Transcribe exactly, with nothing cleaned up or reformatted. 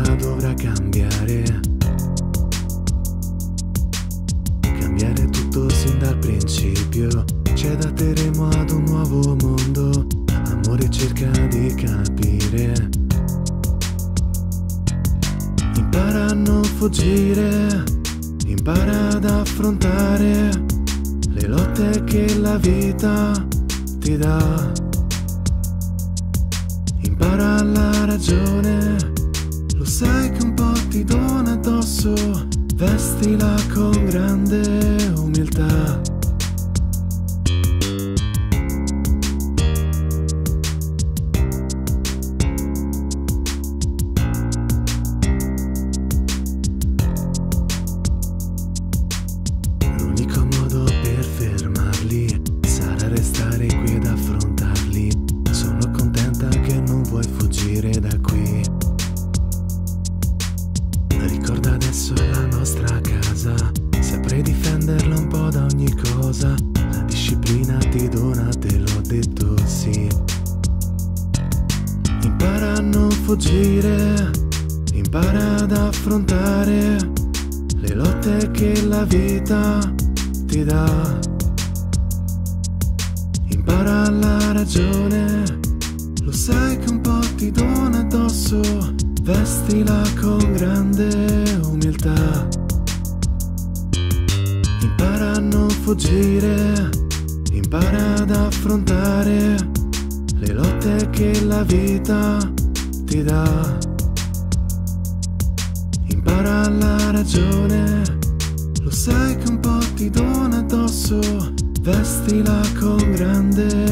dovrà cambiare. Cambiare tutto sin dal principio. Ci adatteremo ad un nuovo mondo. Amore cerca di capire. Impara a non fuggire. Impara ad affrontare le lotte che la vita ti dà. Impara la ragione, lo sai che un po' ti dona addosso, vestila con grande umiltà. L'unico modo per fermarli sarà restare qui ed affrontarli. Sono contenta che non vuoi fuggire da qui. Ricorda adesso è la nostra casa, saprei difenderla un po' da ogni cosa. La disciplina ti dona, te l'ho detto sì. Impara a non fuggire, impara ad affrontare le lotte che la vita ti dà. Impara la ragione, lo sai che un po' ti dona addosso, vestila con grande umiltà. Impara a non fuggire, impara ad affrontare le lotte che la vita ti dà. Impara la ragione, lo sai che un po' ti dona addosso, vestila con grande